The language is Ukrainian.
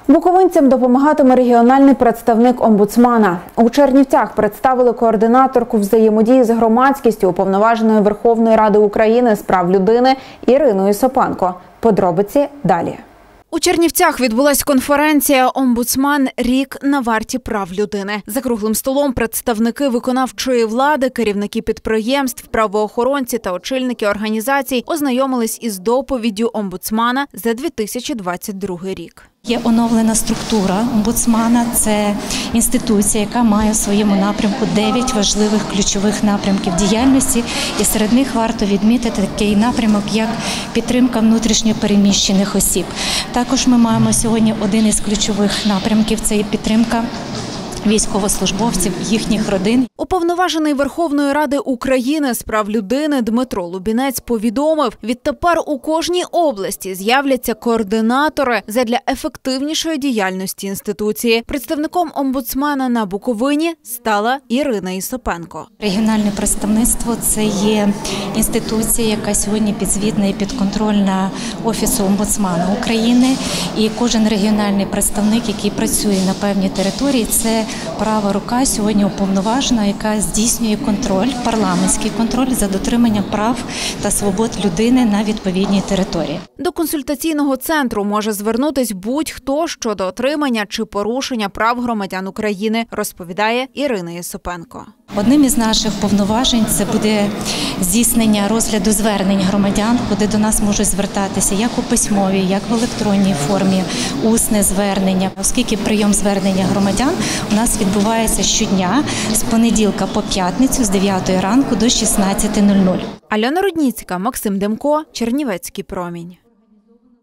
Буковинцям допомагатиме регіональний представник омбудсмана. У Чернівцях представили координаторку взаємодії з громадськістю Уповноваженої Верховної Ради України з прав людини Ірину Ісопенко. Подробиці далі. У Чернівцях відбулась конференція «Омбудсман. Рік на варті прав людини». За круглим столом представники виконавчої влади, керівники підприємств, правоохоронці та очільники організацій ознайомились із доповіддю омбудсмана за 2022 рік. Є оновлена структура омбудсмана. Це інституція, яка має в своєму напрямку 9 важливих ключових напрямків діяльності. І серед них варто відмітити такий напрямок, як підтримка внутрішньо переміщених осіб. Також ми маємо сьогодні один із ключових напрямків – це підтримка військовослужбовців, їхніх родин. Уповноважений Верховної Ради України з прав людини Дмитро Лубінець повідомив, відтепер у кожній області з'являться координатори задля ефективнішої діяльності інституції. Представником омбудсмана на Буковині стала Ірина Ісопенко. Регіональне представництво – це є інституція, яка сьогодні підзвітна і підконтрольна Офісу омбудсмана України. І кожен регіональний представник, який працює на певній території, це права рука сьогодні уповноважена, яка здійснює контроль, парламентський контроль за дотриманням прав та свобод людини на відповідній території. До консультаційного центру може звернутись будь-хто щодо отримання чи порушення прав громадян України, розповідає Ірина Ісопенко. Одним із наших повноважень це буде здійснення розгляду звернень громадян, куди до нас можуть звертатися як у письмовій, як в електронній формі, усне звернення. Оскільки прийом звернення громадян у нас відбувається щодня з понеділка по п'ятницю з 9 ранку до 16:00. Альона Рудніцька, Максим Демко, Чернівецький промінь.